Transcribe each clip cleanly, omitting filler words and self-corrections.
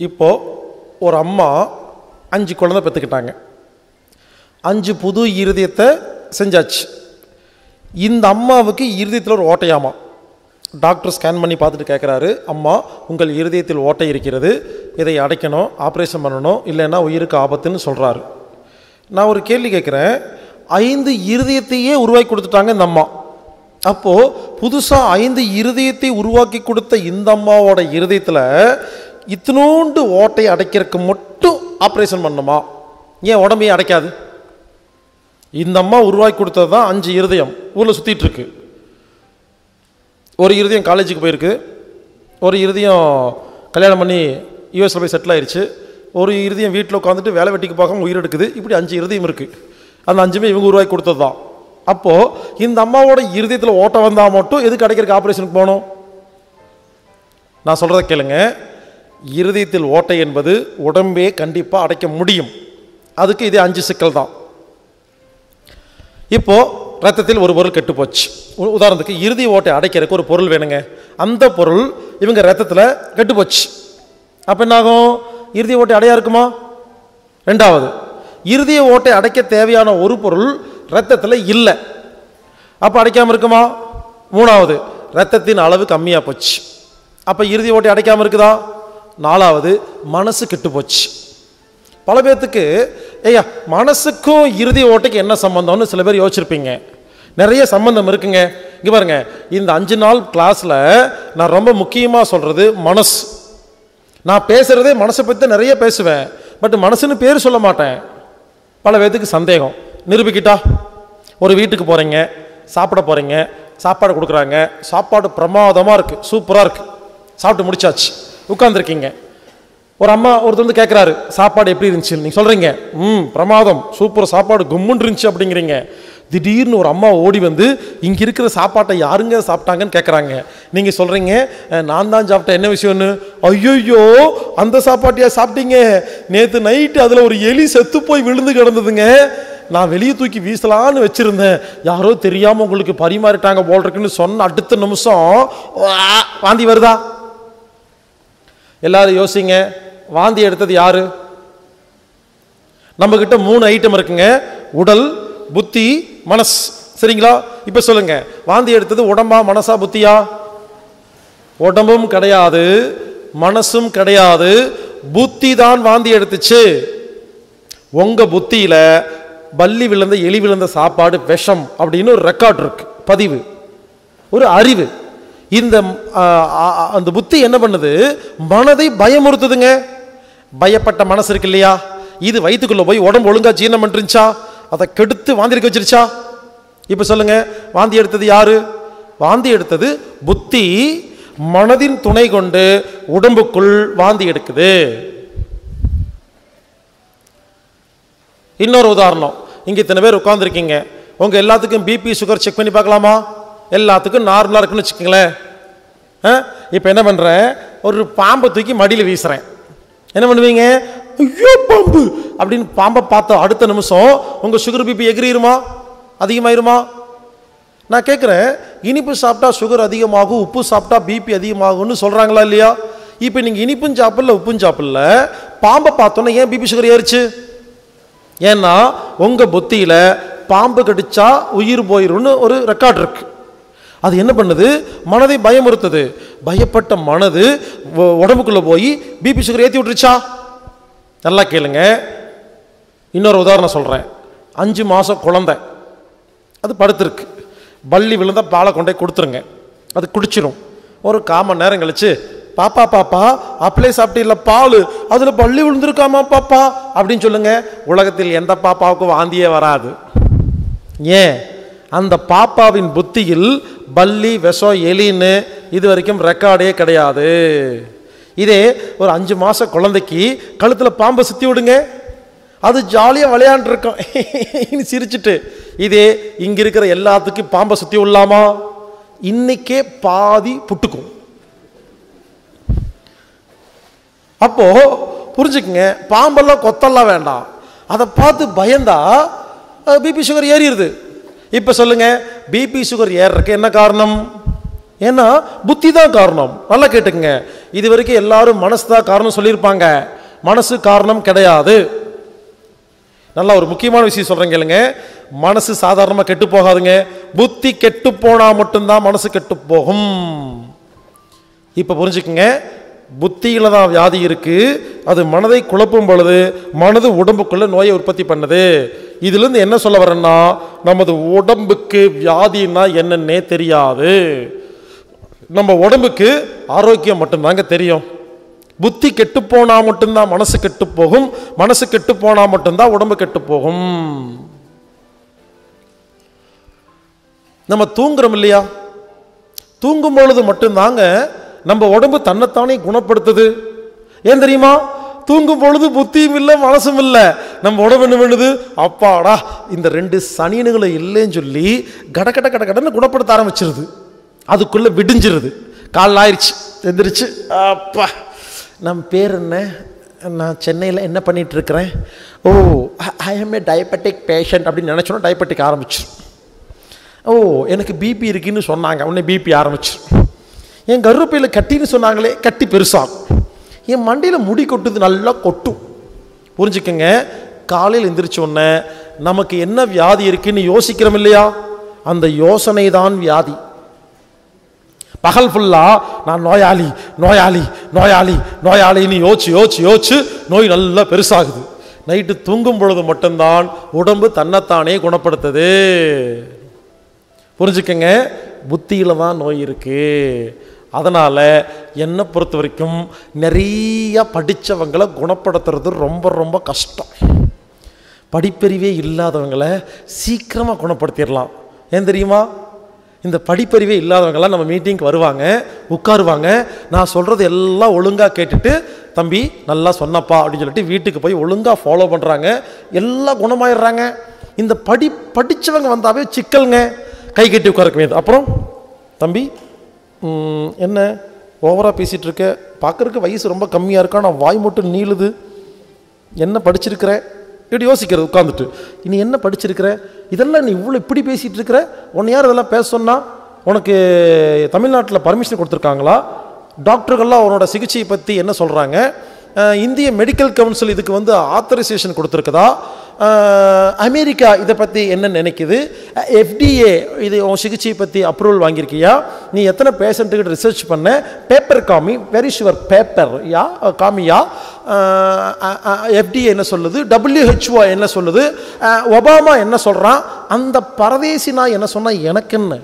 இப்போது ஒரு அம்மா 5 குழந்தை பெற்றுக்கிட்டாங்க. 5 புது இருதயத்தை செஞ்சாச்சு. இந்த அம்மாவுக்கு இருதயத்தில் ஒரு ஓட்டையாமா. டாக்டர் ஸ்கேன் பண்ணி பார்த்துட்டு கேட்குறாரு, அம்மா உங்கள் இருதயத்தில் ஓட்டை இருக்கிறது, இதை அடைக்கணும், ஆப்ரேஷன் பண்ணணும், இல்லைன்னா உயிருக்கு ஆபத்துன்னு சொல்கிறாரு. நான் ஒரு கேள்வி கேட்குறேன், 5 இருதயத்தையே உருவாக்கி கொடுத்துட்டாங்க இந்த அம்மா. அப்போது புதுசாக 5 இருதயத்தை உருவாக்கி கொடுத்த இந்த அம்மாவோட இருதயத்தில் இத்தினோண்டு ஓட்டை அடைக்கிறதுக்கு மட்டும் ஆப்ரேஷன் பண்ணணுமா? ஏன் உடம்பையே அடைக்காது? இந்த அம்மா உருவாக்கி கொடுத்தது தான் 5 இருதயம் ஊரில் சுற்றிட்டு இருக்கு. ஒரு இருதயம் காலேஜுக்கு போயிருக்கு, ஒரு இருதயம் கல்யாணம் பண்ணி யூஎஸில் போய் செட்டில் ஆயிடுச்சு, ஒரு இருதயம் வீட்டில் உட்காந்துட்டு வேலை வெட்டிக்கு பார்க்காம உயிர் எடுக்குது. இப்படி 5 இருதயம் இருக்குது. அந்த 5மே இவங்க உருவாக்கி கொடுத்தது தான். அப்போது இந்த அம்மாவோட இருதயத்தில் ஓட்டை வந்தால் மட்டும் எதுக்கு அடைக்கிறதுக்கு ஆப்ரேஷனுக்கு போகணும்? நான் சொல்கிறத கேளுங்க, இருதயத்தில் ஓட்டை என்பது உடம்பே கண்டிப்பாக அடைக்க முடியும். அதுக்கு இதே 5 சிக்கல் தான். இப்போது ரத்தத்தில் ஒரு பொருள் கெட்டு போச்சு. உதாரணத்துக்கு இருதய ஓட்டை அடைக்கிறதுக்கு ஒரு பொருள் வேணுங்க. அந்த பொருள் இவங்க ரத்தத்தில் கெட்டு போச்சு. அப்போ என்னாகும்? இருதய ஓட்டை அடையா இருக்குமா? 2வது, இருதய ஓட்டை அடைக்க தேவையான ஒரு பொருள் ரத்தத்தில் இல்லை, அப்போ அடைக்காமல் இருக்குமா? 3வது, ரத்தத்தின் அளவு கம்மியாக போச்சு, அப்போ இருதய ஓட்டை அடைக்காமல் இருக்குதா? 4வது, மனசு கெட்டு போச்சு. பல பேர்த்துக்கு ஐயா மனசுக்கும் இருதய ஓட்டைக்கு என்ன சம்பந்தம்னு சில பேர் யோசிச்சிருப்பீங்க. நிறைய சம்பந்தம் இருக்குங்க. இங்கே பாருங்க, இந்த 5 நாள் கிளாஸில் நான் ரொம்ப முக்கியமாக சொல்கிறது மனசு. நான் பேசுகிறதே மனசை பற்றி நிறைய பேசுவேன், பட் மனசுன்னு பேர் சொல்ல மாட்டேன். பல பேர்த்துக்கு சந்தேகம். நிரூபிக்கிட்டா, ஒரு வீட்டுக்கு போகிறீங்க, சாப்பிட போகிறீங்க, சாப்பாடு கொடுக்குறாங்க, சாப்பாடு பிரமாதமாக இருக்குது, சூப்பராக இருக்குது, சாப்பிட்டு முடிச்சாச்சு, உட்காந்துருக்கீங்க. ஒரு அம்மா ஒருத்தர் வந்து கேட்குறாரு, சாப்பாடு எப்படி இருந்துச்சு? நீங்கள் சொல்கிறீங்க பிரமாதம், சூப்பர், சாப்பாடு கும்முன்னு இருந்துச்சு அப்படிங்கிறீங்க. திடீர்னு ஒரு அம்மா ஓடி வந்து இங்கே இருக்கிற சாப்பாட்டை யாருங்க சாப்பிட்டாங்கன்னு கேட்குறாங்க. நீங்கள் சொல்கிறீங்க நான் தான் சாப்பிட்டேன், என்ன விஷயம்னு. ஐயோ அந்த சாப்பாட்டையா சாப்பிட்டீங்க? நேற்று நைட்டு அதில் ஒரு எலி செத்து போய் விழுந்து கிடந்ததுங்க, நான் வெளியே தூக்கி வீசலான்னு வச்சுருந்தேன், யாரோ தெரியாமல் உங்களுக்கு பரிமாறிட்டாங்க போல் இருக்குன்னு சொன்ன அடுத்த நிமிஷம் வாந்தி வருதா? எல்லாரும் யோசிங்க, வாந்தி எடுத்தது யாரு? நம்ம கிட்ட 3 ஐட்டம் இருக்குங்க, உடல், புத்தி, மனசு. சரிங்களா? இப்ப சொல்லுங்க, வாந்தி எடுத்தது உடம்பா, மனசா, புத்தியா? உடம்பும் கிடையாது, மனசும் கிடையாது, புத்தி தான் வாந்தி எடுத்துச்சு. உங்க புத்தியில பல்லி விழுந்த, எலி விழுந்த சாப்பாடு விஷம் அப்படின்னு ஒரு ரெக்கார்ட் இருக்கு, பதிவு, ஒரு அறிவு. இந்த அந்த புத்தி என்ன பண்ணுது? மனதை பயமுறுத்துதுங்க. பயப்பட்ட மனசு இருக்கு இல்லையா, இது வயிற்றுக்குள்ள போய் உடம்பு ஒழுங்கா ஜீரணம் பண்ணிருந்துச்சா? அதை கெடுத்து வாந்தி எடுக்க வச்சிருச்சா? இப்ப சொல்லுங்க, வாந்தி எடுத்தது யாரு? வாந்தி எடுத்தது புத்தி. மனதின் துணை கொண்டு உடம்புக்குள் வாந்தி எடுக்குது. இன்னொரு உதாரணம், இங்க இத்தனை பேர் உட்கார்ந்துருக்கீங்க, உங்க எல்லாத்துக்கும் பிபி சுகர் செக் பண்ணி பார்க்கலாமா? எல்லாத்துக்கும் நார்மலாக இருக்குன்னு வச்சுக்கோங்களேன். இப்போ என்ன பண்ணுறேன், ஒரு பாம்பை தூக்கி மடியில் வீசுகிறேன். என்ன பண்ணுவீங்க? ஐயோ பாம்பு அப்படின்னு பாம்பை பார்த்த அடுத்த நிமிஷம் உங்கள் சுகர் பிபி எகிரிருமா, அதிகமாயிருமா? நான் கேட்குறேன், இனிப்பு சாப்பிட்டா சுகர் அதிகமாகும், உப்பு சாப்பிட்டா பிபி அதிகமாகும்னு சொல்கிறாங்களா இல்லையா? இப்போ நீங்கள் இனிப்பும் சாப்பிடல, உப்பும் சாப்பிடல, பாம்பை பார்த்தோன்னே ஏன் பிபி சுகர் ஏறிச்சு? ஏன்னா உங்கள் புத்தியில் பாம்பு கடிச்சா உயிர் போயிரும்னு ஒரு ரெக்கார்ட் இருக்கு. அது என்ன பண்ணுது? மனதை பயமுறுத்துது. பயப்பட்ட மனது உடம்புக்குள்ள போய் பிபி சுகர் ஏற்றி விட்டுருச்சா? நல்லா கேளுங்க, இன்னொரு உதாரணம் சொல்கிறேன். 5 மாதம் குழந்தை, அது படுத்துருக்கு, பல்லி விழுந்தால் பாலை கொண்டே கொடுத்துருங்க, அது குடிச்சிடும். ஒரு 1/4 மணி நேரம் கழிச்சு, பாப்பா பாப்பா அப்படியே சாப்பிட்டீங்களா பால், அதில் பல்லி விழுந்திருக்காமா பாப்பா அப்படின்னு சொல்லுங்க. உலகத்தில் எந்த பாப்பாவுக்கும் வாந்தியே வராது. ஏன்? அந்த பாப்பாவின் புத்தியில் பல்லி, விஷம், எலின்னு இது வரைக்கும் ரெக்கார்டே கிடையாது. இதே ஒரு 5 மாத குழந்தைக்கு கழுத்தில் பாம்பை சுற்றி விடுங்க, அது ஜாலியாக விளையாண்டுருக்கோம் சிரிச்சுட்டு. இதே இங்கே இருக்கிற எல்லாத்துக்கும் பாம்பை சுற்றி விடலாமா? இன்னைக்கே பாதி புட்டுக்கும். அப்போ புரிஞ்சுக்குங்க, பாம்பெல்லாம் கொத்தெல்லாம் வேண்டாம், அதை பார்த்து பயந்தா பிபி சுகர் ஏறிடுது. இப்போ சொல்லுங்க, பிபி சுகர் ஏறதுக்கு என்ன காரணம்? ஏன்னா புத்தி தான் காரணம். நல்லா கேட்டுக்குங்க, இது வரைக்கும் எல்லாரும் மனசு தான் காரணம் சொல்லியிருப்பாங்க. மனசு காரணம் கிடையாது. நல்லா ஒரு முக்கியமான விஷயம் சொல்றேன் கேளுங்க. மனசு சாதாரணமாக கெட்டு போகாதுங்க. புத்தி கெட்டு போனா மட்டும்தான் மனசு கெட்டு போகும். இப்ப புரிஞ்சுக்குங்க, புத்தியில தான் வியாதி இருக்கு. அது மனதை குழப்பும் பொழுது மனது உடம்புக்குள்ள நோயை உற்பத்தி பண்ணுது. இதுல இருந்து என்ன சொல்ல வரேன்னா, நமது உடம்புக்கு வியாதின்னா என்னன்னே தெரியாது. நம்ம உடம்புக்கு ஆரோக்கியம் மட்டும்தாங்க தெரியும். புத்தி கெட்டு போனா மட்டும்தான் மனசு கெட்டு போகும். மனசு கெட்டு போனா மட்டும்தான் உடம்பு கெட்டு போகும். நம்ம தூங்குறோம் இல்லையா, தூங்கும் பொழுது மட்டும்தாங்க நம்ம உடம்பு தன்னைத்தானே குணப்படுத்துது. ஏன் தெரியுமா? தூங்கும் பொழுது புத்தியும் இல்லை மனசும் இல்லை. நம்ம உடம்பு என்ன பண்ணுது, அப்பாடா இந்த 2 சனியனுங்களை இல்லைன்னு சொல்லி கடக்கட கடன்னு குணப்படுத்த ஆரம்பிச்சிருது. அதுக்குள்ள விடிஞ்சிருது. கால் ஆயிடுச்சு, எந்திரிச்சு அப்பா நம்ம பேர் என்ன, நான் சென்னையில் என்ன பண்ணிட்டு இருக்கிறேன், oh I am a diabetic patient அப்படின்னு நினச்சோன்னா டயபெட்டிக் ஆரம்பிச்சு. ஓ எனக்கு பிபி இருக்குன்னு சொன்னாங்க, உடனே பிபி ஆரம்பிச்சு. என் கருப்பையில் கட்டின்னு சொன்னாங்களே, கட்டி பெருசாகும். என் மண்டையில் முடி கொட்டுது, நல்லா கொட்டும். புரிஞ்சுக்கங்க, காலையில் எந்திரிச்ச உடனே நமக்கு என்ன வியாதி இருக்குன்னு யோசிக்கிறோம் இல்லையா, அந்த யோசனை தான் வியாதி. பகல் ஃபுல்லா நான் நோயாளி நோயாளி நோயாளி நோயாளின்னு யோசிச்சு நோய் நல்லா பெருசாகுது. நைட்டு தூங்கும் பொழுது மட்டும்தான் உடம்பு தன்னைத்தானே குணப்படுத்துது. புரிஞ்சுக்கங்க, புத்தியில தான் நோய் இருக்கு. அதனால என்னை பொறுத்த வரைக்கும் நிறைய படித்தவங்களை குணப்படுத்துறது ரொம்ப ரொம்ப கஷ்டம். படிப்பறிவே இல்லாதவங்களை சீக்கிரமாக குணப்படுத்திடலாம். ஏன் தெரியுமா? இந்த படிப்பறிவே இல்லாதவங்களாம் நம்ம மீட்டிங்க்கு வருவாங்க, உட்காருவாங்க, நான் சொல்கிறது எல்லாம் ஒழுங்காக கேட்டுட்டு தம்பி நல்லா சொன்னப்பா அப்படின்னு சொல்லிட்டு வீட்டுக்கு போய் ஒழுங்காக ஃபாலோ பண்ணுறாங்க, எல்லாம் குணமாயிடுறாங்க. இந்த படித்தவங்க வந்தாவே சிக்கலுங்க, கை கட்டி உட்காரக்க வேண்டியது. அப்புறம் தம்பி என்ன ஓவராக பேசிகிட்டு இருக்க, பார்க்குறதுக்கு வயசு ரொம்ப கம்மியாக இருக்கா, நான் வாய் மட்டும் நீளுது, என்ன படிச்சிருக்கிற இப்படி யோசிக்கிறது உட்காந்துட்டு. இனி என்ன படிச்சிருக்கிற, இதெல்லாம் நீ இவ்வளோ இப்படி பேசிகிட்டு இருக்கிற, உன்னை யார் இதெல்லாம் பேச சொன்னா, உனக்கு தமிழ்நாட்டில் பர்மிஷன் கொடுத்துருக்காங்களா, டாக்டர்கள்லாம் அவனோட சிகிச்சையை பற்றி என்ன சொல்கிறாங்க, இந்திய மெடிக்கல் கவுன்சில் இதுக்கு வந்து ஆத்தரைசேஷன் கொடுத்துருக்குதா, அமெரிக்கா இதை பற்றி என்ன நினைக்குது, FDA இது உன் சிகிச்சையை பற்றி அப்ரூவல் வாங்கியிருக்கியா, நீ எத்தனை பேஷண்ட்டுக்கிட்ட ரிசர்ச் பண்ண, பேப்பர் காமி, வெரி ஷுவர் பேப்பர் யா காமியா, FDA என்ன சொல்லுது, WHO என்ன சொல்லுது, ஒபாமா என்ன சொல்கிறான், அந்த பரதேசி நான் என்ன சொன்னால் எனக்கு என்ன,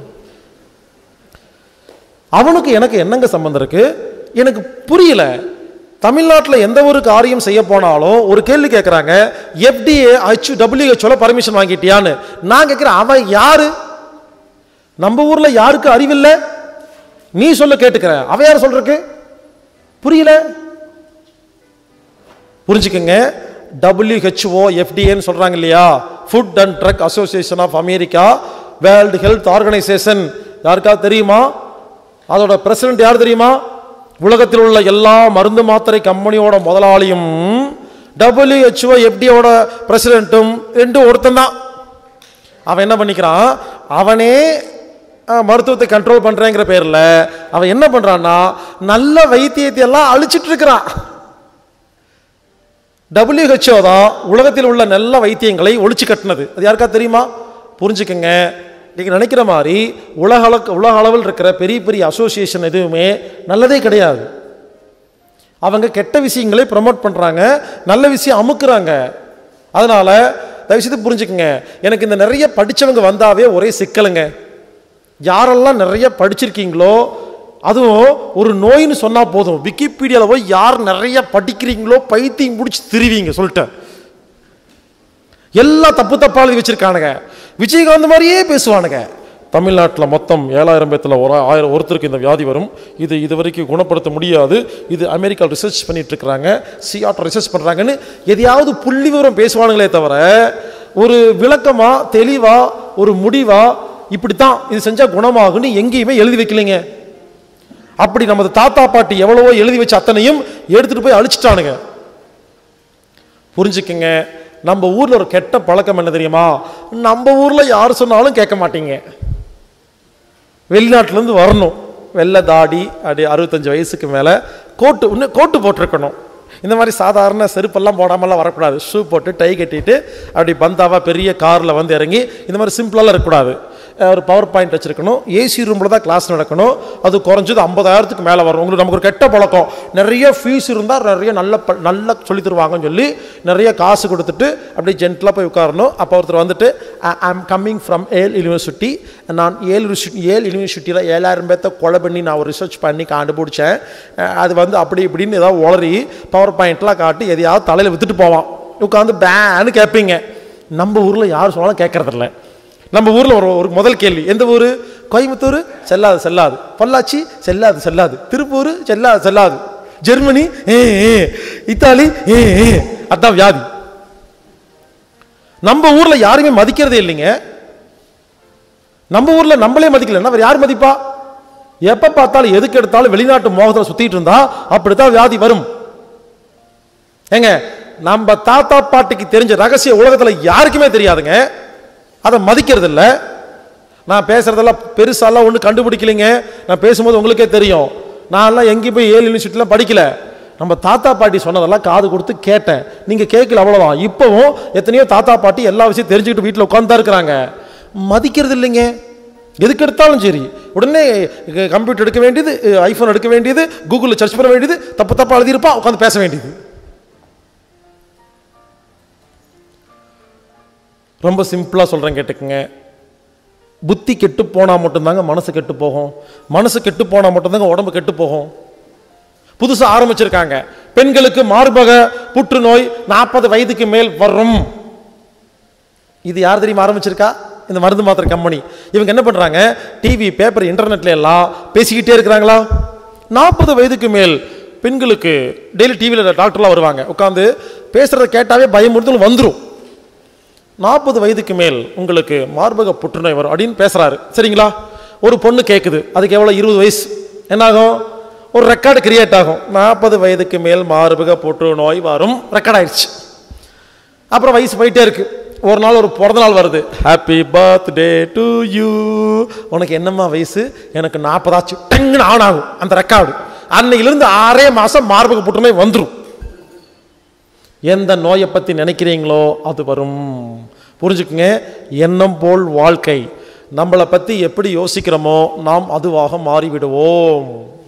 அவனுக்கு எனக்கு என்னங்க சம்பந்தம் இருக்கு, எனக்கு புரியல. தமிழ்நாட்டில் எந்த ஒரு காரியம் செய்ய போனாலும் ஒரு கேள்வி கேட்குறாங்க, FDA WHO பர்மிஷன் வாங்கிட்டியான்னு. நான் கேட்குறேன், அவன் யாரு? நம்ம ஊரில் யாருக்கு அறிவில்லை, நீ சொல்ல கேட்டுக்கிறேன், அவன் யார் சொல்றதுக்கு? புரியல. புரிஞ்சுக்கங்க, WHO FDAன்னு சொல்றாங்க இல்லையா, food and drug association of America, world health organisation, யாருக்கா தெரியுமா? அதோட பிரசிடென்ட் யார் தெரியுமா? உலகத்தில் உள்ள எல்லா மருந்து மாத்திரை கம்பெனியோட முதலாளியும் WHO FDAவோட பிரசிடென்ட்டும் ரெண்டும் ஒருத்தன் தான். அவன் என்ன பண்ணிக்கிறான், அவனே மருத்துவத்தை கண்ட்ரோல் பண்றேங்கிற பேர்ல அவன் என்ன பண்றான்னா நல்ல வைத்தியத்தை எல்லாம் அழிச்சிட்டு இருக்கிறான். WHO தான் உலகத்தில் உள்ள நல்ல வைத்தியங்களை ஒழிச்சு கட்டினது. அது யாருக்கா தெரியுமா? புரிஞ்சுக்கங்க, நீங்கள் நினைக்கிற மாதிரி உலக அளவில் இருக்கிற பெரிய பெரிய அசோசியேஷன் எதுவுமே நல்லதே கிடையாது. அவங்க கெட்ட விஷயங்களை ப்ரமோட் பண்ணுறாங்க, நல்ல விஷயம் அமுக்குறாங்க. அதனால் தயவுசெய்து புரிஞ்சுக்கங்க, எனக்கு இந்த நிறைய படித்தவங்க வந்தாவே ஒரே சிக்கலுங்க. யாரெல்லாம் நிறைய படிச்சிருக்கீங்களோ, அதுவும் ஒரு நோயின்னு சொன்னால் போதும், விக்கிபீடியாவில் போய் யார் நிறைய படிக்கிறீங்களோ பைத்தியம் பிடிச்சி திரிவீங்க சொல்லிட்டேன். எல்லா தப்பு தப்பாக எழுதி வச்சிருக்கானுங்க, விஜயகாந்த் மாதிரியே பேசுவானுங்க. தமிழ்நாட்டில் மொத்தம் 7000 பேர்த்தில் 1000 ஒருத்தருக்கு இந்த வியாதி வரும், இது வரைக்கும் குணப்படுத்த முடியாது, இது அமெரிக்கா ரிசர்ச் பண்ணிட்டு இருக்கிறாங்க, சியாட் ரிசர்ச் பண்ணுறாங்கன்னு எதையாவது புள்ளி விவரம் பேசுவானுங்களே தவிர ஒரு விளக்கமா தெளிவா ஒரு முடிவா இப்படித்தான் இது செஞ்சால் குணமாகுன்னு எங்கேயுமே எழுதி வைக்கலைங்க. அப்படி நமது தாத்தா பாட்டி எவ்வளவோ எழுதி வச்ச அத்தனையும் எடுத்துட்டு போய் அழிச்சிட்டானுங்க. புரிஞ்சுக்குங்க, நம்ம ஊர்ல ஒரு கெட்ட பழக்கம் என்ன தெரியுமா? நம்ம ஊர்ல யார் சொன்னாலும் கேட்க மாட்டீங்க, வெளிநாட்டிலேருந்து வரணும், வெள்ளை தாடி, அப்படி 65 வயசுக்கு மேலே கோட்டு போட்டிருக்கணும். இந்த மாதிரி சாதாரண செருப்பெல்லாம் போடாமலாம் வரக்கூடாது. ஷூ போட்டு டை கட்டிட்டு அப்படி பந்தாவா பெரிய காரில் வந்து இறங்கி இந்த மாதிரி சிம்பிளாலாம் இருக்கக்கூடாது. ஒரு பவர் பாயிண்ட் வச்சுருக்கணும். ஏசி ரூமில் தான் கிளாஸ் நடக்கணும். அது குறைஞ்சது 50,000க்கு மேலே வரும். உங்களுக்கு நமக்கு ஒரு கெட்ட பழக்கம், நிறைய ஃபீஸ் இருந்தால் நிறைய நல்லா சொல்லி தருவாங்கன்னு சொல்லி நிறைய காசு கொடுத்துட்டு அப்படியே ஜென்டலாக போய் உட்காரணும். அப்போ ஒருத்தர் வந்துட்டு ஐ ஆம் கம்மிங் ஃப்ரம் ஏல் யூனிவர்சிட்டி, நான் ஏல் யூனிவர்சிட்டியில் 7,000 பேர்த்த கொலை பண்ணி நான் ஒரு ரிசர்ச் பண்ணி கண்டுபிடிச்சேன், அது வந்து அப்படி இப்படின்னு ஏதாவது உளறி பவர் பாயிண்ட்லாம் காட்டி எதையாவது தலையில் விற்றுட்டு போவான். உட்காந்து பேன்னு கேட்பீங்க. நம்ம ஊரில் யார் சொன்னாலும் கேட்கறதில்ல. நம்ம ஊரில் ஒரு முதல் கேள்வி, எந்த ஊர்? கோயம்புத்தூர், செல்லாது. பொள்ளாச்சி, செல்லாது. திருப்பூர், செல்லாது. ஜெர்மனி, இத்தாலி, அதான் வியாதி. நம்ம ஊர்ல யாருமே மதிக்கிறதே இல்லைங்க. நம்ம ஊர்ல நம்மளே மதிக்கலன்னா வேற யார் மதிப்பா? எப்ப பார்த்தாலும் எதுக்கு எடுத்தாலும் வெளிநாட்டு மோகத்தில் சுத்திட்டு இருந்தா அப்படித்தான் வியாதி வரும். ஏங்க, நம்ம தாத்தா பாட்டிக்கு தெரிஞ்ச ரகசிய உலகத்துல யாருக்குமே தெரியாதுங்க. அதை மதிக்கிறது இல்லை. நான் பேசுறதெல்லாம் பெருசாலாம் ஒன்றும் கண்டுபிடிக்கலைங்க. நான் பேசும்போது உங்களுக்கே தெரியும், நான்லாம் எங்கேயும் போய் ஏல் யூனிவர்சிட்டிலாம் படிக்கல. நம்ம தாத்தா பாட்டி சொன்னதெல்லாம் காது கொடுத்து கேட்டேன். நீங்க கேட்கல, அவ்வளவுதான். இப்பவும் எத்தனையோ தாத்தா பாட்டி எல்லா விஷயம் தெரிஞ்சுக்கிட்டு வீட்டில் உட்காந்து தான் இருக்கிறாங்க. மதிக்கிறது இல்லைங்க. எதுக்கு எடுத்தாலும் சரி உடனே கம்ப்யூட்டர் எடுக்க வேண்டியது, ஐபோன் எடுக்க வேண்டியது, கூகுளில் சர்ச் பண்ண வேண்டியது, தப்பா எழுதியிருப்பா உட்காந்து பேச வேண்டியது. ரொம்ப சிம்பிளாக சொல்கிறேன், கேட்டுக்குங்க. புத்தி கெட்டு போனால் மட்டும்தாங்க மனசு கெட்டு போகும். மனசு கெட்டு போனால் மட்டும்தாங்க உடம்பு கெட்டு போகும். புதுசாக ஆரம்பிச்சிருக்காங்க, பெண்களுக்கு மார்பக புற்றுநோய் 40 வயதுக்கு மேல் வரும். இது யார் தெரியுமா ஆரம்பிச்சிருக்கா? இந்த மருந்து மாத்திரை கம்பெனி. இவங்க என்ன பண்ணுறாங்க, டிவி, பேப்பர், இன்டர்நெட்ல எல்லாம் பேசிக்கிட்டே இருக்கிறாங்களா. 40 வயதுக்கு மேல் பெண்களுக்கு டெய்லி டிவியில் டாக்டர்லாம் வருவாங்க, உட்காந்து பேசுகிறத கேட்டாவே பயமுறுத்தல் வந்துடும். 40 வயதுக்கு மேல் உங்களுக்கு மார்பக புற்றுநோய் வரும் அப்படின்னு பேசுறாரு. சரிங்களா? ஒரு பொண்ணு கேட்குது, அதுக்கு எவ்வளோ? 20 வயசு. என்னாகும்? ஒரு ரெக்கார்டு கிரியேட் ஆகும். 40 வயதுக்கு மேல் மார்பக புற்றுநோய் வரும், ரெக்கார்ட் ஆயிடுச்சு. அப்புறம் வயசு போயிட்டே இருக்கு. ஒரு நாள் ஒரு பிறந்த நாள் வருது, ஹாப்பி பர்த்டே டு யூ. உனக்கு என்னம்மா வயசு? எனக்கு 40 ஆச்சு. டங்குன்னு ஆன் ஆகும் அந்த ரெக்கார்டு. அன்னையிலிருந்து 6 மாசம் மார்பக புற்றுநோய் வந்துடும். எந்த நோயை பற்றி நினைக்கிறீங்களோ அது வரும். புரிஞ்சுக்குங்க, எண்ணம் போல் வாழ்க்கை. நம்மளை பற்றி எப்படி யோசிக்கிறோமோ நாம் அதுவாக மாறிவிடுவோம்.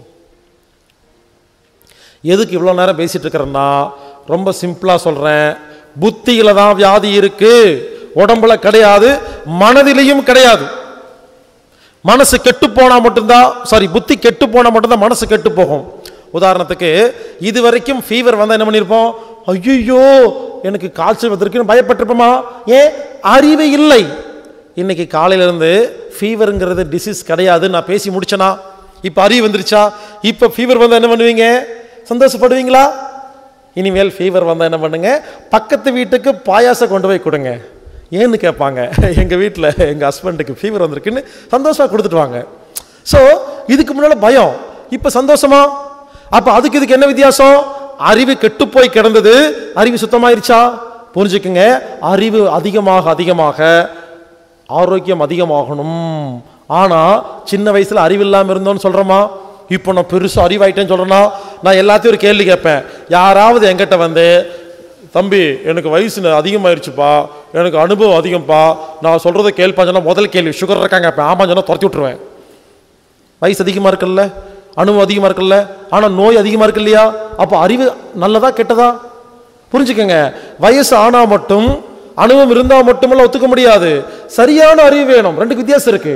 எதுக்கு இவ்வளோ நேரம் பேசிட்டு இருக்கிறேன்னா, ரொம்ப சிம்பிளாக சொல்கிறேன், புத்தியில தான் வியாதி இருக்கு, உடம்புல கிடையாது, மனதிலையும் கிடையாது. மனசு கெட்டு போனால் மட்டும்தான், புத்தி கெட்டு போனால் மட்டும்தான் மனசு கெட்டு போகும். உதாரணத்துக்கு, இது வரைக்கும் ஃபீவர் வந்தால் என்ன பண்ணியிருப்போம்? ஐயோ எனக்கு காய்ச்சல் வந்திருக்குன்னு பயப்பட்டிருப்போமா? ஏன்? அறிவு இல்லை. இன்னைக்கு காலையிலேருந்து ஃபீவருங்கிறது டிசீஸ் கிடையாது நான் பேசி முடிச்சனா? இப்போ அறிவு வந்துருச்சா? இப்போ ஃபீவர் வந்தால் என்ன பண்ணுவீங்க? சந்தோஷப்படுவீங்களா? இனிமேல் ஃபீவர் வந்தால் என்ன பண்ணுங்க, பக்கத்து வீட்டுக்கு பாயாசம் கொண்டு போய் கொடுங்க. ஏன்னு கேட்பாங்க. எங்கள் வீட்டில் எங்கள் ஹஸ்பண்டுக்கு ஃபீவர் வந்திருக்குன்னு சந்தோஷமாக கொடுத்துட்டு வாங்க. ஸோ இதுக்கு முன்னால் பயம், இப்போ சந்தோஷமா? அப்போ இதுக்கு என்ன வித்தியாசம்? அறிவு கெட்டு போய் கிடந்தது, அறிவு சுத்தமாயிருச்சா? புரிஞ்சுக்குங்க, அறிவு அதிகமாக அதிகமாக ஆரோக்கியம் அதிகமாகணும். ஆனா சின்ன வயசுல அறிவு இல்லாமல் இருந்தோன்னு சொல்றோமா? இப்போ நான் பெருசு அறிவாயிட்டேன்னு சொல்றேன்னா, நான் எல்லாத்தையும் ஒரு கேள்வி கேட்பேன். யாராவது என்கிட்ட வந்து, தம்பி எனக்கு வயசு அதிகமாயிருச்சுப்பா, எனக்கு அனுபவம் அதிகம்ப்பா, நான் சொல்றதை கேள்ப்பான்னு சொன்னா முதல் கேள்வி சுகர் இருக்காங்க கேட்பேன். ஆமான்னு சொன்னா துரத்தி விட்டுருவேன். வயசு அதிகமா இருக்குல்ல, அனுபவம் அதிகமா இருக்குல்ல, ஆனா நோய் அதிகமா இருக்கு இல்லையா? அப்போ அறிவு நல்லதா கெட்டதா? புரிஞ்சுக்கங்க, வயசு ஆனா மட்டும் அனுபவம் இருந்தா மட்டுமெல்லாம் ஒத்துக்க முடியாது. சரியான அறிவு வேணும். ரெண்டுக்கு வித்தியாசம் இருக்கு.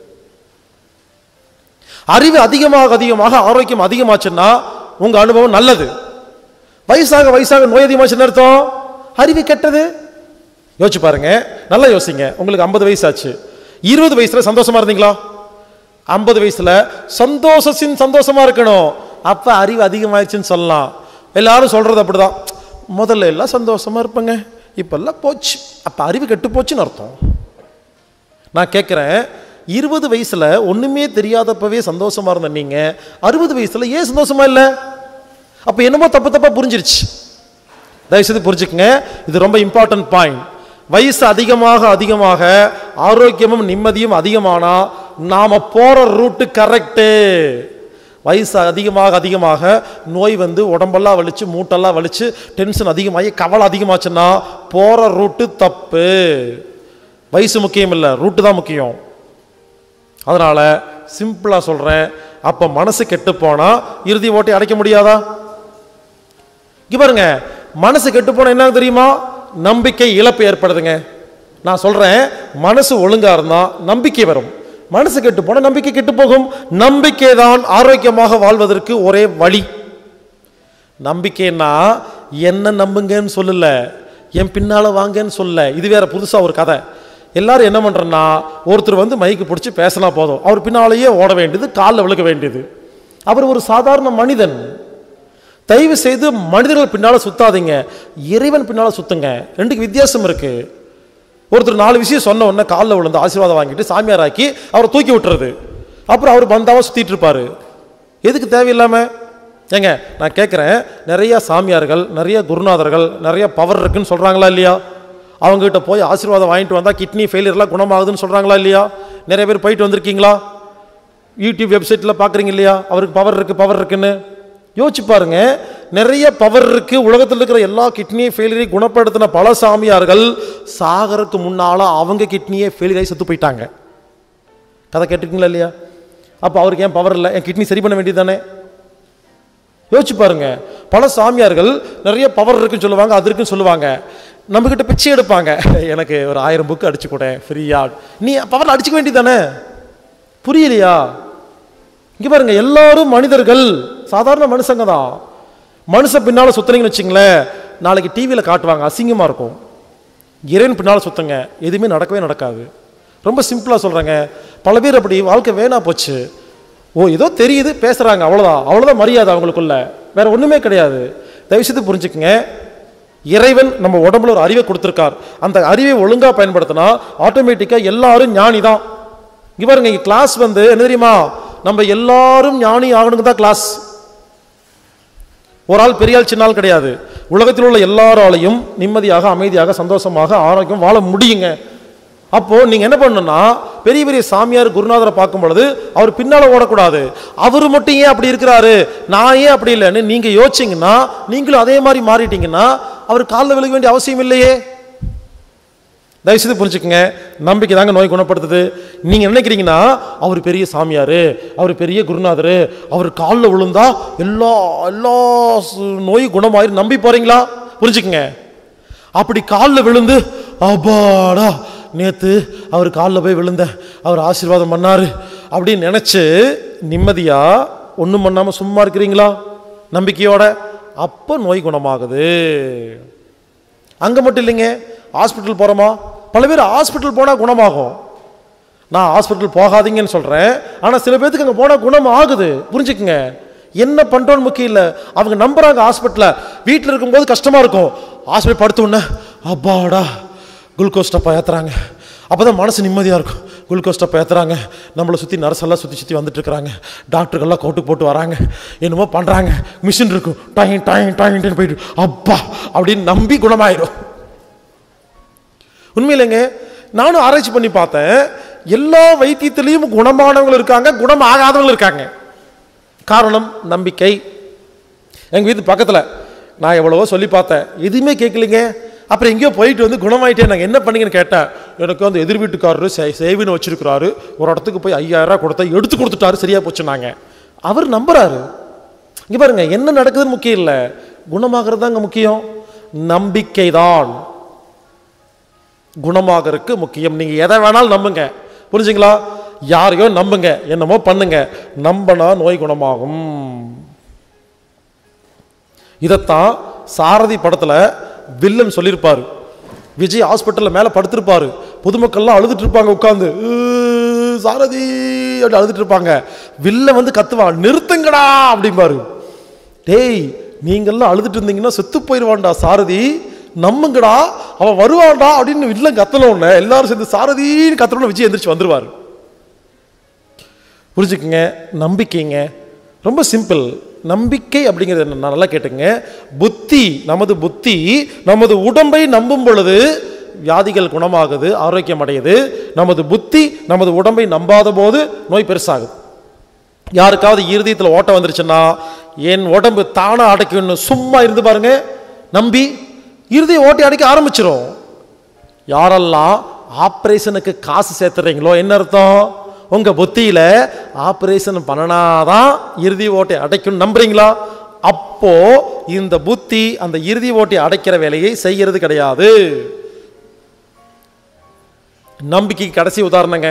அறிவு அதிகமாக அதிகமாக ஆரோக்கியம் அதிகமாச்சுன்னா உங்க அனுபவம் நல்லது. வயசாக வயசாக நோய் அதிகமாச்சுன்னு அர்த்தம் அறிவு கெட்டது. யோசிச்சு பாருங்க, நல்லா யோசிங்க. உங்களுக்கு 50 வயசு ஆச்சு, 20 வயசுல சந்தோஷமா இருந்தீங்களா? 50 வயசுல சந்தோஷமா இருக்கணும். அப்ப அறிவு அதிகமாயிடுச்சுன்னு சொல்லலாம். எல்லாரும் சொல்றது அப்படிதான், முதல்ல எல்லாம் சந்தோஷமா இருப்பேங்க, இப்பெல்லாம் போச்சு, அப்ப அறிவு கெட்டு போச்சுன்னு அர்த்தம். நான் கேட்கிறேன், 20 வயசுல ஒண்ணுமே தெரியாதப்பவே சந்தோஷமா இருந்த நீங்க 60 வயசுல ஏன் சந்தோஷமா இல்லை? அப்ப என்னமோ தப்பா புரிஞ்சிருச்சு. தயவுசெய்து புரிஞ்சுக்கங்க, இது ரொம்ப இம்பார்ட்டன்ட் பாயிண்ட். வயசு அதிகமாக அதிகமாக ஆரோக்கியமும் நிம்மதியும் அதிகமானா நாம போற ரூட்டு கரெக்டு. வயசு அதிகமாக அதிகமாக நோய் வந்து உடம்பெல்லாம் வலிச்சு, மூட்டெல்லாம் வலிச்சு, டென்ஷன் அதிகமாகி கவலை அதிகமாச்சுன்னா போற ரூட்டு தப்பு. வயசு முக்கியம் இல்லை, ரூட்டு தான் முக்கியம். அதனால சிம்பிளா சொல்றேன், அப்ப மனசு கெட்டு போனா இறுதி ஓட்டை அடைக்க முடியாதா? இங்க பாருங்க, மனசு கெட்டு போனா என்ன தெரியுமா? நம்பிக்கை இழப்பு ஏற்படுதுங்க. நான் சொல்றேன், மனசு ஒழுங்கா இருந்தா நம்பிக்கை வரும். மனசு கெட்டு போனா நம்பிக்கை கெட்டு போகும். நம்பிக்கை தான் ஆரோக்கியமாக வாழ்வதற்கு ஒரே வழி. நம்பிக்கைன்னா என்ன நம்புங்கன்னு சொல்லல, என் பின்னால வாங்கன்னு சொல்ல. இது வேற புதுசா ஒரு கதை. எல்லாரும் என்ன பண்றேன்னா, ஒருத்தர் வந்து மைக்கு பிடிச்சி பேசினா போதும், அவர் பின்னாலேயே ஓட வேண்டியது, காலில் விழுக வேண்டியது. அவர் ஒரு சாதாரண மனிதன். தயவு செய்து மனிதர்கள் பின்னால சுத்தாதீங்க, இறைவன் பின்னால சுத்துங்க. ரெண்டுக்கு வித்தியாசம் இருக்கு. ஒருத்தர் 4 விஷயம் சொன்ன உடனே காலில் விழுந்து ஆசீர்வாதம் வாங்கிட்டு சாமியார் ஆக்கி அவரை தூக்கி விட்டுறது, அப்புறம் அவர் பந்தாவா சுத்திட்டு இருப்பாரு. எதுக்கு தேவையில்லாம? ஏங்க நான் கேட்குறேன், நிறைய சாமியார்கள், நிறைய குருநாதர்கள், நிறைய பவர் இருக்குன்னு சொல்றாங்களா இல்லையா? அவங்ககிட்ட போய் ஆசீர்வாதம் வாங்கிட்டு வந்தால் கிட்னி ஃபெயிலியர்லாம் குணமாகுதுன்னு சொல்கிறாங்களா இல்லையா? நிறைய பேர் போயிட்டு வந்திருக்கீங்களா? யூடியூப் வெப்சைட்டில் பார்க்குறீங்க இல்லையா? அவருக்கு பவர் இருக்குன்னு யோசிச்சு பாருங்க. நிறைய பவர் இருக்கு. உலகத்தில் இருக்கிற எல்லா கிட்னியை ஃபெயிலியரை குணப்படுத்தின பல சாமியார்கள் சாகருக்கு முன்னால அவங்க கிட்னியே ஃபெயிலியர் ஆகி செத்து போயிட்டாங்க. கதை கேட்டிருக்கீங்களா இல்லையா? அப்போ அவருக்கு ஏன் பவர் இல்லை? என் கிட்னி சரி பண்ண வேண்டியது தானே? யோசிச்சு பாருங்க. பல சாமியார்கள் நிறைய பவர் இருக்குன்னு சொல்லுவாங்க, அது இருக்குன்னு சொல்லுவாங்க. நம்ம கிட்ட பிச்சை எடுப்பாங்க, எனக்கு ஒரு 1000 புக்கு அடிச்சு கூட ஃப்ரீயா. நீ பவர்ல அடிச்சுக்க வேண்டியது தானே? புரியலையா? இங்க பாருங்க, எல்லாரும் மனிதர்கள், சாதாரண மனுஷங்க தான். மனுஷன் பின்னால சுத்துறீங்கன்னு வச்சுங்களேன், நாளைக்கு டிவியில் காட்டுவாங்க, அசிங்கமா இருக்கும். இறைவன் பின்னால சுத்துங்க, எதுவுமே நடக்கவே நடக்காது. ரொம்ப சிம்பிளா சொல்றேங்க. பல பேர் அப்படி வாழ்க்கை வேணா போச்சு. ஏதோ தெரியுது பேசுறாங்க, அவ்வளவுதான் மரியாதை அவங்களுக்குள்ள, வேற ஒண்ணுமே கிடையாது. தயவுசெய்து புரிஞ்சுக்குங்க, இறைவன் நம்ம உடம்புல ஒரு அறிவை கொடுத்திருக்கார். அந்த அறிவை ஒழுங்கா பயன்படுத்தினா ஆட்டோமேட்டிக்கா எல்லாரும் ஞானி தான். இங்க பாருங்க, கிளாஸ் வந்து என்ன தெரியுமா? நம்ம எல்லாரும் ஞானி ஆகணுங்க தான் கிளாஸ். ஒரு ஆள் பெரிய ஆள் சின்ன ஆள் கிடையாது. உலகத்தில் உள்ள எல்லாராலையும் நிம்மதியாக, அமைதியாக, சந்தோஷமாக, ஆரோக்கியம் வாழ முடியுங்க. அப்போ நீங்க என்ன பண்ணணும்னா, பெரிய பெரிய சாமியார் குருநாதரை பார்க்கும் பொழுது அவர் பின்னால ஓடக்கூடாது. அவரு மட்டும் ஏன் அப்படி இருக்கிறாரு, நான் ஏன் அப்படி இல்லைன்னு நீங்க யோசிச்சீங்கன்னா, நீங்களும் அதே மாதிரி மாறிட்டீங்கன்னா அவர் காலில் விழுக வேண்டிய அவசியம் இல்லையே. தயவுசெய்து புரிஞ்சுக்குங்க, நம்பிக்கை தாங்க நோய் குணப்படுத்துது. நீங்க நினைக்கிறீங்கன்னா அவர் பெரிய சாமியாரு, அவர் பெரிய குருநாதரு, அவர் காலில் விழுந்தா எல்லா நோய் குணமாயிரு நம்பி போறீங்களா? புரிஞ்சுக்குங்க, அப்படி காலில் விழுந்து அப்பாடா நேத்து அவர் காலில் போய் விழுந்த, அவர் ஆசீர்வாதம் பண்ணாரு அப்படின்னு நினைச்சு நிம்மதியா ஒன்றும் பண்ணாம சும்மா இருக்கிறீங்களா நம்பிக்கையோட? அப்போ நோய் குணமாகுது. அங்க மட்டும் இல்லைங்க, ஹாஸ்பிட்டல் போறோமா? பல பேர் ஹாஸ்பிட்டல் போனா குணமாகும். நான் ஹாஸ்பிட்டல் போகாதீங்கன்னு சொல்றேன், ஆனா சில பேருக்கு அங்க போனா குணம் ஆகுது. புரிஞ்சுக்குங்க, என்ன பண்றோன்னு முக்கியம் இல்லை, அவங்க நம்புறாங்க. ஹாஸ்பிட்டல வீட்டில் இருக்கும்போது கஷ்டமா இருக்கும், ஹாஸ்பிட்டல் படுத்த உடனே அப்பாடா குளுக்கோஸ் டப்பா ஏற்றுறாங்க, அப்போதான் மனசு நிம்மதியாக இருக்கும். குளுக்கோஸ் டப்பா ஏற்றுறாங்க, நம்மளை சுற்றி நர்ஸெல்லாம் சுற்றி வந்துட்டு இருக்கிறாங்க, டாக்டர்கள்லாம் கோட்டு போட்டு வராங்க, என்னமோ பண்ணுறாங்க, மிஷின் இருக்கும், டாயின் டாயின் டாயின் போயிட்டு அப்பா அப்படின்னு நம்பி குணமாயிடும். உண்மையிலங்க, நானும் ஆராய்ச்சி பண்ணி பார்த்தேன், எல்லா வைத்தியத்திலையும் குணமானவங்களும் இருக்காங்க, குணம் ஆகாதவங்களும் இருக்காங்க. காரணம் நம்பிக்கை. எங்கள் வீட்டு பக்கத்தில் நான் எவ்வளவோ சொல்லி பார்த்தேன், எதுவுமே கேட்கலைங்க. அப்புறம் எங்கேயோ போயிட்டு வந்து குணமாயிட்டே. நாங்கள் என்ன பண்ணீங்கன்னு கேட்டேன். எனக்கு வந்து எதிர் வீட்டுக்காரரு சேவின்னு வச்சிருக்கிறாரு, ஒரு இடத்துக்கு போய் 5000 ரூபா கொடுத்தா எடுத்து கொடுத்துட்டாரு, சரியா போச்சுனாங்க. அவர் நம்புறாரு. இங்க பாருங்க, என்ன நடக்குதுன்னு முக்கியம் இல்லை, குணமாகிறது தாங்க முக்கியம். நம்பிக்கை தான் குணமாகறதுக்கு முக்கியம். நீங்க எதை வேணாலும் நம்புங்க, புரிஞ்சுங்களா? யாரையோ நம்புங்க, என்னமோ பண்ணுங்க, நம்பினா நோய் குணமாகும். இதத்தான் சாரதி படத்துல வில்லன் சொல்லியிருப்பாரு. விஜய் ஹாஸ்பிட்டல்ல மேல படுத்திருப்பாரு, பொதுமக்கள்லாம் அழுதுட்டு இருப்பாங்க, உட்கார்ந்து சாரதி அப்படி அழுதுட்டு இருப்பாங்க. வில்லன் வந்து கத்துவான், நிறுத்துங்கடா அப்படிம்பாரு. டேய், நீங்கெல்லாம் அழுதுட்டு இருந்தீங்கன்னா செத்து போயிடுவான்டா சாரதி, நம்புங்கடா அவன் வருவான்டா அப்படின்னு வில்லன் கத்தனோன்னு எல்லாரும் சேர்ந்து சாரதின்னு கத்தனோன்னு விஜய் எந்திரிச்சு வந்துருவாரு. புரிஞ்சுக்குங்க, நம்பிக்கைங்க ரொம்ப சிம்பிள். நம்பிக்கை அப்படிங்கிறது என்ன, நல்லா கேட்டுங்க. புத்தி, நமது புத்தி நமது உடம்பை நம்பும் பொழுது வியாதிகள் குணமாகுது, ஆரோக்கியம் அடையுது. நமது புத்தி நமது உடம்பை நம்பாத போது நோய் பெருசாகுது. யாருக்காவது இருதயத்தில் ஓட்டம் வந்துருச்சுன்னா என் உடம்பு தானா அடைக்கும்னு சும்மா இருந்து பாருங்க, நம்பி இருதய ஓட்டை அடைக்க ஆரம்பிச்சிடும். யாரெல்லாம் ஆப்ரேஷனுக்கு காசு சேர்த்துறீங்களோ என்ன அர்த்தம்? உங்க புத்தியில ஆப்ரேஷன் பண்ணனாதான் இறுதி ஓட்டை அடைக்கும் நம்புறீங்களா? அப்போ இந்த புத்தி அந்த இறுதி ஓட்டை அடைக்கிற வேலையை செய்யறது கிடையாது. நம்பிக்கைக்கு கடைசி உதாரணங்க,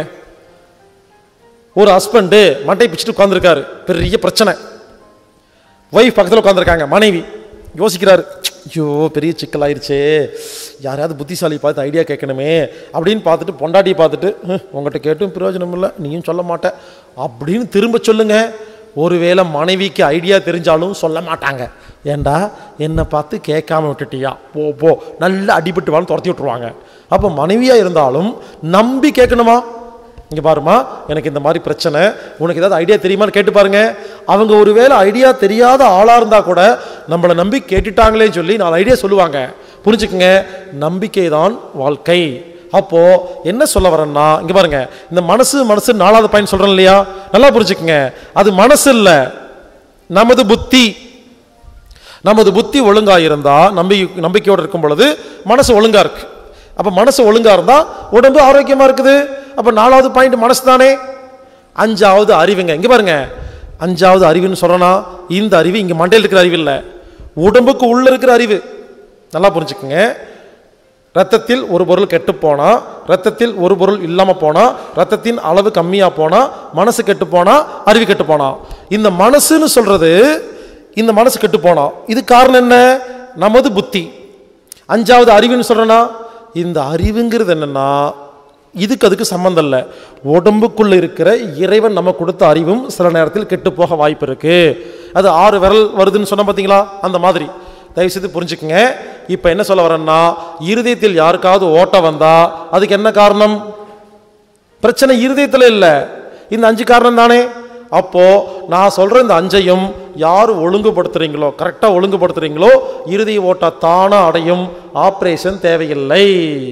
ஒரு ஹஸ்பண்ட் மண்டை பிச்சுட்டு உட்கார்ந்துருக்காரு, பெரிய பிரச்சனை. ஒய்ஃப் பக்கத்தில் உட்காந்துருக்காங்க, மனைவி யோசிக்கிறாரு, ஐயோ பெரிய சிக்கல் ஆயிடுச்சே, யாரையாவது புத்திசாலி பார்த்து ஐடியா கேட்கணுமே அப்படின்னு பார்த்துட்டு பொண்டாட்டியை பார்த்துட்டு உங்கள்கிட்ட கேட்டும் பிரயோஜனம் இல்லை, நீயும் சொல்ல மாட்டேன் அப்படின்னு திரும்ப சொல்லுங்க. ஒருவேளை மனைவிக்கு ஐடியா தெரிஞ்சாலும் சொல்ல மாட்டாங்க. ஏண்டா என்னை பார்த்து கேட்காம விட்டுட்டியா, போ போ நல்லா அடிபட்டு வான்னு துரத்தி விட்டுருவாங்க. அப்போ மனைவியாக இருந்தாலும் நம்பி கேட்கணுமா? இங்கே பாருமா, எனக்கு இந்த மாதிரி பிரச்சனை, உனக்கு ஏதாவது ஐடியா தெரியுமான்னு கேட்டு பாருங்க. அவங்க ஒருவேளை ஐடியா தெரியாத ஆளாக இருந்தால் கூட நம்மளை நம்பி கேட்டுட்டாங்களேன்னு சொல்லி 4 ஐடியா சொல்லுவாங்க. புரிஞ்சுக்குங்க, நம்பிக்கை தான் வாழ்க்கை. அப்போ என்ன சொல்ல வரேன்னா, இங்கே பாருங்க, இந்த மனசு 4வது பாயிண்ட் சொல்றேன் இல்லையா, நல்லா புரிஞ்சுக்குங்க. அது மனசு இல்லை, நமது புத்தி. நமது புத்தி ஒழுங்கா இருந்தா, நம்பிக்கையோடு இருக்கும் பொழுது மனசு ஒழுங்கா இருக்கு. அப்ப மனசு ஒழுங்கா இருந்தா உடம்பு ஆரோக்கியமா இருக்குது. அப்ப 4வது பாயிண்ட் மனசு தானே. 5வது அறிவுங்க. இங்க பாருங்க, 5வது அறிவுன்னு சொல்றனா, இந்த அறிவு இங்க மண்டையில் இருக்கிற அறிவு இல்லை, உடம்புக்கு உள்ள இருக்கிற அறிவு. நல்லா புரிஞ்சுக்குங்க. ரத்தத்தில் ஒரு பொருள் கெட்டு போனா, ரத்தத்தில் ஒரு பொருள் இல்லாம போனா, ரத்தத்தின் அளவு கம்மியா போனா, மனசு கெட்டு போனா, அறிவு கெட்டு போனா, இந்த மனசுன்னு சொல்றது, இந்த மனசு கெட்டு போனா இது காரணம் என்ன? நமது புத்தி. 5வது அறிவுன்னு சொல்றனா, இந்த அறிவுங்கிறது என்னன்னா இதுக்கு அதுக்கு சம்பந்தம் இல்லை. உடம்புக்குள்ள இருக்கிற இறைவன் நம்ம கொடுத்த அறிவும் சில நேரத்தில் கெட்டு போக வாய்ப்பு இருக்கு. அது 6 விரல் வருதுன்னு சொன்ன பார்த்தீங்களா, அந்த மாதிரி. தயவு செய்து புரிஞ்சுக்குங்க. இப்போ என்ன சொல்ல வரேன்னா, இருதயத்தில் யாருக்காவது ஓட்டம் வந்தா அதுக்கு என்ன காரணம்? பிரச்சனை இருதயத்தில் இல்லை, இந்த 5 காரணம் தானே. அப்போ நான் சொல்ற இந்த 5ஐயும் யார் ஒழுங்குபடுத்துறீங்களோ, கரெக்டா ஒழுங்குபடுத்துறீங்களோ, இறுதி ஓட்ட தானா அடையும், ஆபரேஷன் தேவையில்லை.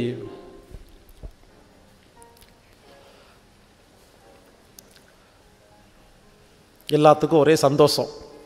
எல்லாத்துக்கும் ஒரே சந்தோஷம்.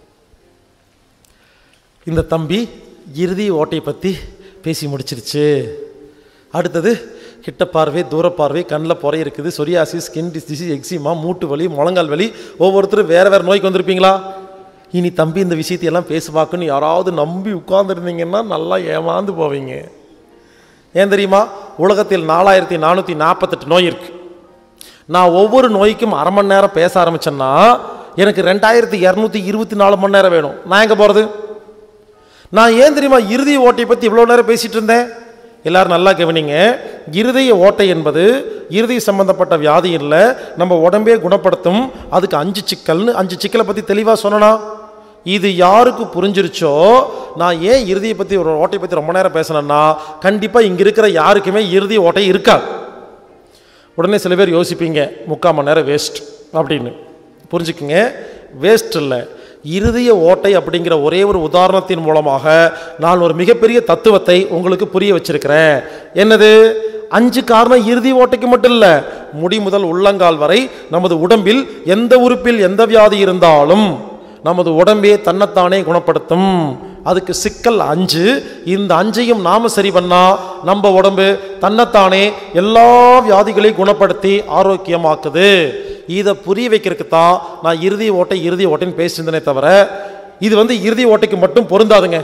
இந்த தம்பி இறுதி ஓட்டை பற்றி பேசி முடிச்சிருச்சு. அடுத்தது கிட்ட பார்வை, தூர பார்வை, கண்ணில் புறை இருக்குது, சொரியாசிஸ், ஸ்கின் டிசீஸ், எக்ஸிமா, மூட்டு வலி, முழங்கால் வலி, ஒவ்வொருத்தரும் வேறு வேறு நோய்க்கு வந்திருப்பீங்களா? இனி தம்பி இந்த விஷயத்தையெல்லாம் பேசுவாக்குன்னு யாராவது நம்பி உட்கார்ந்துருந்தீங்கன்னா நல்லா ஏமாந்து போவீங்க. ஏன் தெரியுமா? உலகத்தில் 4448 நோய் இருக்கு. நான் ஒவ்வொரு நோய்க்கும் அரை மணி நேரம் பேச ஆரம்பிச்சேன்னா எனக்கு 2224 மணி நேரம் வேணும். நான் எங்கே போகிறது? நான் ஏன் தெரியுமா இறுதி ஓட்டை பற்றி இவ்வளோ நேரம் பேசிகிட்டு இருந்தேன்? எல்லாரும் நல்லா கவனிங்க. இருதய ஓட்டை என்பது இருதய சம்பந்தப்பட்ட வியாதி இல்லை, நம்ம உடம்பே குணப்படுத்தும். அதுக்கு 5 சிக்கலை பற்றி தெளிவாக சொன்னா, இது யாருக்கு புரிஞ்சிருச்சோ, நான் ஏன் இருதய பற்றி ஒரு ஓட்டை பற்றி ரொம்ப நேரம் பேசினேன்னா, கண்டிப்பாக இங்கே இருக்கிற யாருக்குமே இறுதி ஓட்டை இருக்காது. உடனே சில பேர் யோசிப்பீங்க 3/4 மணி நேரம் வேஸ்ட் அப்படின்னு. புரிஞ்சுக்குங்க, வேஸ்ட் இல்லை. இருதய ஓட்டை அப்படிங்கிற ஒரே ஒரு உதாரணத்தின் மூலமாக நான் ஒரு மிகப்பெரிய தத்துவத்தை உங்களுக்கு புரிய வச்சிருக்கிறேன். என்னது? 5 காரணம் இறுதி ஓட்டைக்கு மட்டும் இல்லை, முடி முதல் உள்ளங்கால் வரை நமது உடம்பில் எந்த உறுப்பில் எந்த வியாதி இருந்தாலும் நமது உடம்பே தன்னைத்தானே குணப்படுத்தும். அதுக்கு சிக்கல் 5. இந்த 5ஐயும் நாம சரி பண்ணா நம்ம உடம்பு தன்னைத்தானே எல்லா வியாதிகளையும் குணப்படுத்தி ஆரோக்கியமாக்குது. இதை புரிய வைக்கிறதுக்கு தான் நான் இறுதி ஓட்டைன்னு பேசியிருந்தேனே தவிர, இது இறுதி ஓட்டைக்கு மட்டும் பொருந்தாதுங்க.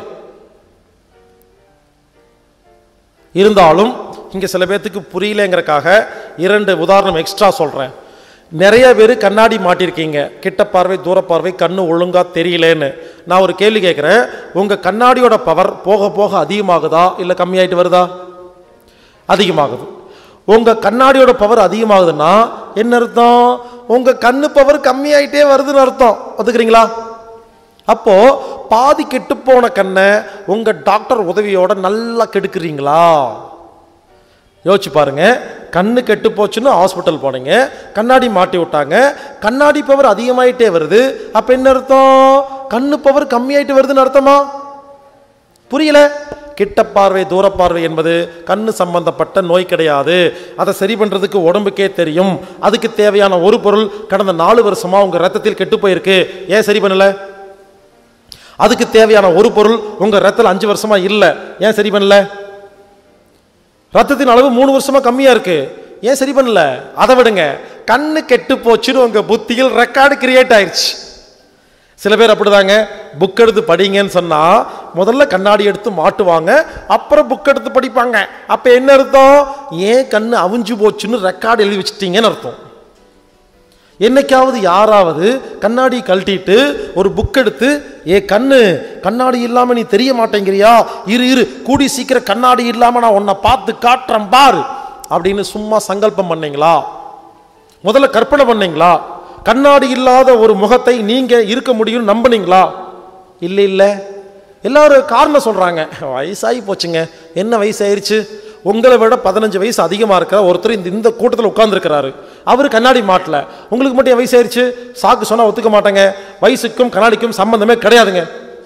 இருந்தாலும் இங்க சில பேர்த்துக்கு புரியலங்கிறக்காக 2 உதாரணம் எக்ஸ்ட்ரா சொல்றேன். நிறைய பேர் கண்ணாடி மாட்டிருக்கீங்க, கிட்ட பார்வை, தூர பார்வை, கண்ணு ஒழுங்கா தெரியலேன்னு. நான் ஒரு கேள்வி கேட்குறேன், உங்க கண்ணாடியோட பவர் போக போக அதிகமாகுதா இல்லை கம்மியாயிட்டு வருதா? அதிகமாகுது. உங்க கண்ணாடியோட பவர் அதிகமாகுதுன்னா என்ன அர்த்தம்? உங்க கண்ணு பவர் கம்மியாயிட்டே வருதுன்னு அர்த்தம். ஒத்துக்கிறீங்களா? அப்போ பாதி கெட்டு போன கண்ணை உங்க டாக்டர் உதவியோட நல்லா கெடுக்குறீங்களா? யோசிச்சு பாருங்க. கண்ணு கெட்டு போச்சுன்னு ஹாஸ்பிட்டல் போனீங்க, கண்ணாடி மாட்டி விட்டாங்க, கண்ணாடி பவர் அதிகமாயிட்டே வருது. அப்ப என்ன அர்த்தம்? கண்ணு பவர் கம்மியாயிட்டு வருதுன்னு அர்த்தமா? புரியல? கிட்ட பார்வை தூர பார்வை என்பது கண்ணு சம்பந்தப்பட்ட நோய் கிடையாது. அதை சரி பண்றதுக்கு உடம்புக்கே தெரியும். அதுக்கு தேவையான ஒரு பொருள் கடந்த 4 வருஷமா உங்க ரத்தத்தில் கெட்டு போயிருக்கு, ஏன் சரி பண்ணல? அதுக்கு தேவையான ஒரு பொருள் உங்க ரத்தத்தில் 5 வருஷமா இல்ல, ஏன் சரி பண்ணல? ரத்தத்தின் அளவு 3 வருஷமா கம்மியா இருக்கு, ஏன் சரி பண்ணல? அதை விடுங்க, கண்ணு கெட்டு போச்சுன்னு உங்க புத்தியில் ரெக்கார்டு கிரியேட் ஆயிடுச்சு. சில பேர் அப்படிதாங்க, புக் எடுத்து படிங்கன்னு சொன்னா முதல்ல கண்ணாடி எடுத்து மாட்டுவாங்க, அப்புறம் புக் எடுத்து படிப்பாங்க. அப்ப என்ன அர்த்தம்? ஏன் கண்ணு அவிஞ்சு போச்சுன்னு ரெக்கார்டு எழுதி வச்சுட்டீங்கன்னு அர்த்தம். என்னைக்காவது யாராவது கண்ணாடி கழட்டிட்டு ஒரு புக் எடுத்து, கண்ணு கண்ணாடி இல்லாம நீ தெரிய மாட்டேங்கிறியா, இரு கூடி சீக்கிரம் கண்ணாடி இல்லாம நான் உன்னை பார்த்து காட்டுறேன் பாரு அப்படின்னு சும்மா சங்கல்பம் பண்ணீங்களா? முதல்ல கற்பனை பண்ணீங்களா? கண்ணாடி இல்லாத ஒரு முகத்தை நீங்க இருக்க முடியும் நம்பினீங்களா? இல்ல. எல்லாரும் காரணம் சொல்றாங்க, வயசாகி போச்சுங்க. என்ன வயசாயிருச்சு? உங்களை விட 15 வயசு அதிகமா இருக்கிற ஒருத்தர் இந்த கூட்டத்தில் உட்கார்ந்து இருக்கிறாரு, அவரு கண்ணாடி மாட்டல, உங்களுக்கு மட்டும் என் வயசாயிருச்சு? சாக்கு சொன்னா ஒத்துக்க மாட்டாங்க. வயசுக்கும் கண்ணாடிக்கும் சம்பந்தமே கிடையாதுங்க.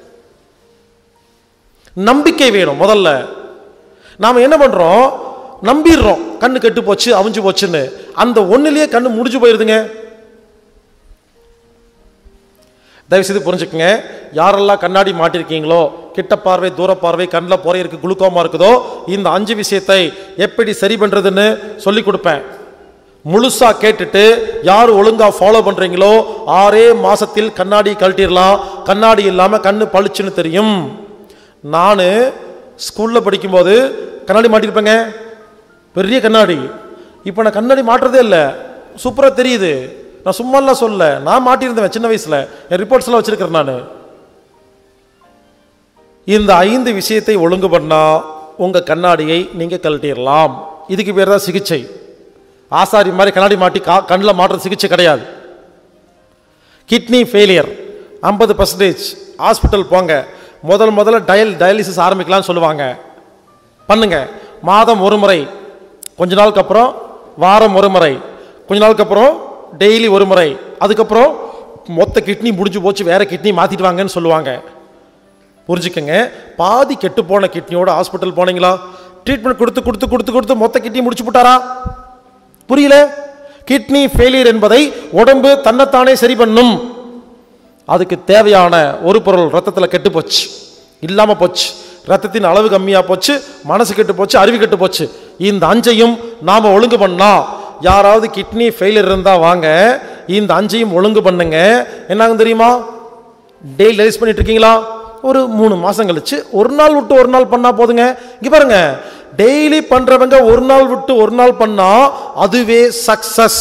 நம்பிக்கை வேணும். முதல்ல நாம என்ன பண்றோம், நம்பிடுறோம் கண்ணு கெட்டு போச்சு அவிஞ்சு போச்சுன்னு. அந்த ஒண்ணுலயே கண்ணு முடிஞ்சு போயிருதுங்க. தயவு செய்து புரிஞ்சுக்குங்க, யாரெல்லாம் கண்ணாடி மாட்டிருக்கீங்களோ, கிட்ட பார்வை தூர பார்வை கண்ணில் போற இருக்கு குளுக்கோமா இருக்குதோ, இந்த 5 விஷயத்தை எப்படி சரி பண்றதுன்னு சொல்லி கொடுப்பேன். முழுசா கேட்டுட்டு யார் ஒழுங்கா ஃபாலோ பண்றீங்களோ 6 மாசத்தில் கண்ணாடி கழட்டிடலாம். கண்ணாடி இல்லாம கண்ணு பளிச்சுன்னு தெரியும். நான் ஸ்கூல்ல படிக்கும்போது கண்ணாடி மாட்டிருப்பேங்க, பெரிய கண்ணாடி. இப்போ நான் கண்ணாடி மாட்டுறதே இல்லை, சூப்பரா தெரியுது. நான் சும்மாலாம் சொல்ல, நான் மாட்டியிருந்தேன் சின்ன வயசுல, என் ரிப்போர்ட்ஸ் எல்லாம் வச்சிருக்கிறேன். நான் இந்த 5 விஷயத்தை ஒழுங்கு பண்ணா உங்க கண்ணாடியை நீங்க கழட்டிடலாம். இதுக்கு பேர் தான் சிகிச்சை. ஆசாரி மாதிரி கண்ணாடி மாட்டி கண்ணில் மாற்ற சிகிச்சை கிடையாது. கிட்னி ஃபெயிலியர் 50%, ஹாஸ்பிட்டல் போங்க. முதல்ல டயாலிசிஸ் ஆரம்பிக்கலாம்னு சொல்லுவாங்க. பண்ணுங்க. மாதம் ஒரு முறை, கொஞ்ச நாளுக்கு அப்புறம் வாரம் ஒரு முறை, கொஞ்ச நாளுக்கு அப்புறம் டெய்லி ஒரு முறை, அதுக்கப்புறம் மொத்த கிட்னி முடிஞ்சு போச்சு வேற கிட்னி மாத்திட்டு வாங்கன்னு சொல்லுவாங்க. புரிஞ்சுக்கங்க, பாதி கெட்டு போன கிட்னியோட ஹாஸ்பிட்டல் போனீங்களா? ட்ரீட்மெண்ட் கொடுத்து மொத்த கிட்னி முடிச்சு போட்டாரா? புரியல. கிட்னி ஃபெயிலியர் என்பதை உடம்பு தன்னைத்தானே சரி பண்ணும். அதுக்கு தேவையான ஒரு பொருள் ரத்தத்தில் கெட்டு போச்சு, இல்லாம போச்சு, ரத்தத்தின் அளவு கம்மியா போச்சு, மனசு கெட்டு போச்சு, அறிவு கெட்டு போச்சு. இந்த 5ஐயும் நாம ஒழுங்கு பண்ணா, யாராவது கிட்னி ஃபெயிலியர் இருந்தா வாங்க, இந்த 5ஐயும் ஒழுங்கு பண்ணுங்க. என்னாகும் தெரியுமா? டெய்லி ரிலீஸ் பண்ணிட்டு இருக்கீங்களா? ஒரு 3 மாசம் கழிச்சு ஒரு நாள் விட்டு ஒரு நாள் பண்ணா போதுங்க. இங்க பாருங்க, டெய்லி பண்றவங்க ஒரு நாள் விட்டு ஒரு நாள் பண்ணா அதுவே சக்சஸ்.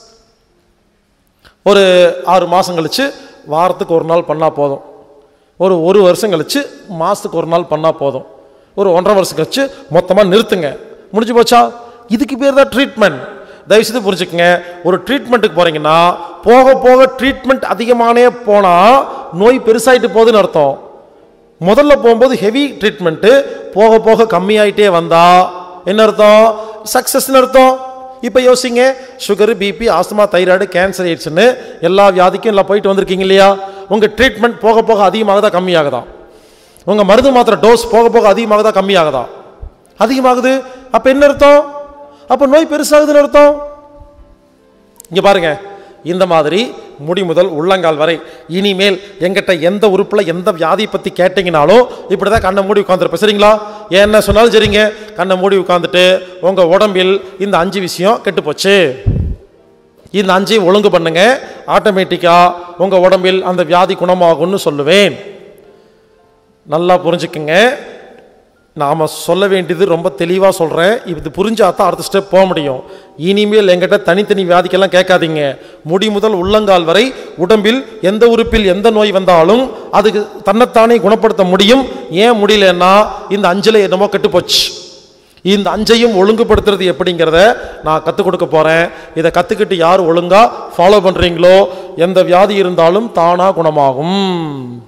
ஒரு 6 மாசம் கழிச்சு வாரத்துக்கு ஒரு நாள் பண்ணா போதும். ஒரு வருஷம் கழிச்சு மாசத்துக்கு ஒரு நாள் பண்ணா போதும். ஒரு 1.5 வருஷம் கழிச்சு மொத்தமா நிறுத்துங்க. முடிஞ்சு போச்சா? இதுக்கு பேர் தான் ட்ரீட்மெண்ட். தயவுசெய்து புரிஞ்சுக்கங்க, ஒரு ட்ரீட்மெண்ட்டுக்கு போறீங்கன்னா போக போக ட்ரீட்மெண்ட் அதிகமானே போனா நோய் பெருசாயிட்டு போகுதுன்னு அர்த்தம். முதல்ல போகும்போது ஹெவி ட்ரீட்மெண்ட், போக போக கம்மியாயிட்டே வந்தா என்ன அர்த்தம்? சக்சஸ்ன்னு அர்த்தம். இப்போ யோசிங்க, sugar, BP, asthma, thyroid, cancer, எய்ட்ஸ்னு எல்லா வியாதிக்கும் எல்லாம் போயிட்டு வந்திருக்கீங்க இல்லையா? உங்க ட்ரீட்மெண்ட் போக போக அதிகமாகுதா கம்மியாகுதா? உங்க மருந்து மாத்திரை டோஸ் போக போக அதிகமாகுதா கம்மியாகுதா? அதிகமாகுது. அப்ப என்ன அர்த்தம்? அப்ப நோய் பெருசாகுதுன்னு அர்த்தம். இங்க பாருங்க, இந்த மாதிரி முடி முதல் உள்ளங்கால் வரை இனிமேல் எங்கிட்ட எந்த உறுப்புல எந்த வியாதியை பத்தி கேட்டீங்கனாலும் இப்படிதான் கண்ணை மூடி உட்கார்ந்துருப்பேன். சரிங்களா? என்ன சொன்னாலும் சரிங்க, கண்ணை மூடி உட்கார்ந்துட்டு உங்க உடம்பில் இந்த 5 விஷயம் கெட்டு போச்சு, இந்த 5ஐயும் ஒழுங்கு பண்ணுங்க, ஆட்டோமேட்டிக்கா உங்க உடம்பில் அந்த வியாதி குணமாகும்னு சொல்லுவேன். நல்லா புரிஞ்சுக்குங்க, நாம சொல்ல வேண்டியது ரொம்ப தெளிவா சொல்றேன். இது புரிஞ்சாதான் அடுத்த ஸ்டெப் போக முடியும். இனிமேல் எங்கிட்ட தனித்தனி வியாதிக்கெல்லாம் கேட்காதீங்க. முடி முதல் உள்ளங்கால் வரை உடம்பில் எந்த உறுப்பில் எந்த நோய் வந்தாலும் அதுக்கு தன்னைத்தானே குணப்படுத்த முடியும். ஏன் முடியலன்னா இந்த 5ல என்னமோ கெட்டு போச்சு. இந்த 5ஐயும் ஒழுங்குபடுத்துறது எப்படிங்கிறத நான் கற்றுக் கொடுக்க போறேன். இதை கற்றுக்கிட்டு யார் ஒழுங்கா ஃபாலோ பண்றீங்களோ எந்த வியாதி இருந்தாலும் தானா குணமாகும்.